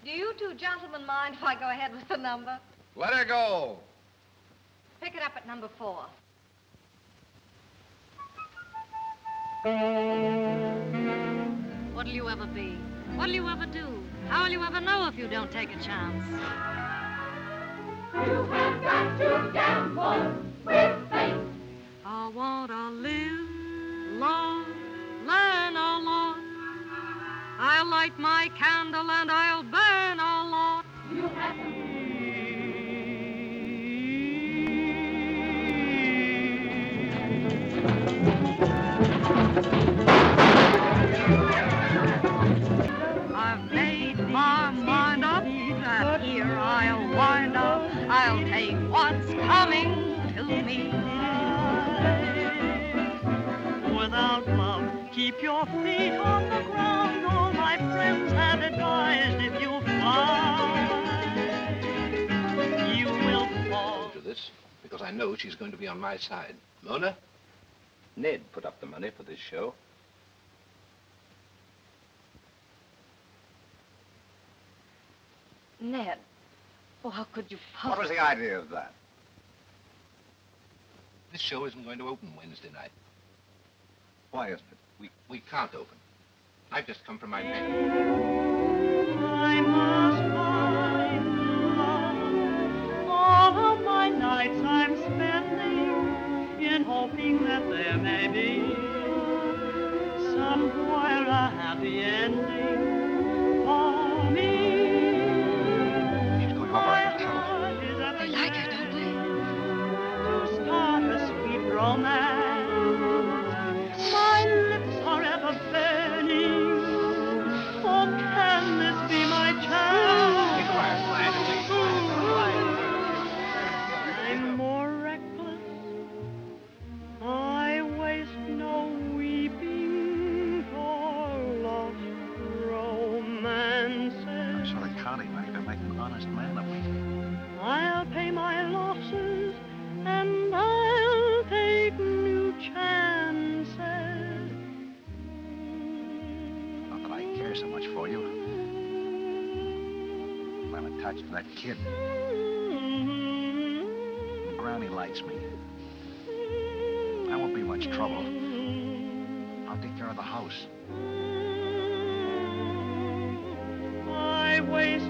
Do you two gentlemen mind if I go ahead with the number? Let her go. Pick it up at number 4. What'll you ever be? What'll you ever do? How'll you ever know if you don't take a chance? You have got to gamble with fate. I want to live, love, learn a lot. I'll light my candle and I'll burn a lot. You have to. I've made my mind up that here I'll wind up. I'll take what's coming to me. Without love, keep your feet on the ground. All my friends have advised if you fly, you will fall. To this, because I know she's going to be on my side. Mona? Ned put up the money for this show. Ned, oh, how could you possibly... What was the idea of that? This show isn't going to open Wednesday night. Why isn't it? We can't open. I've just come from my men. I must find love. All of my nights I'm spending in hoping that there may be somewhere a happy ending for me. She's going over our trouble. They like her, don't they? To start a sweet romance, my lips are ever burning. Oh, can this be my chance? Be quiet, I'm more reckless. I waste no weeping for lost romances. I'm sort of counting on you to make an honest man of me. I'll pay my losses and I'll take new chances. Not that I care so much for you. I'm attached to that kid. Granny likes me. I won't be much trouble. I'll take care of the house. I waste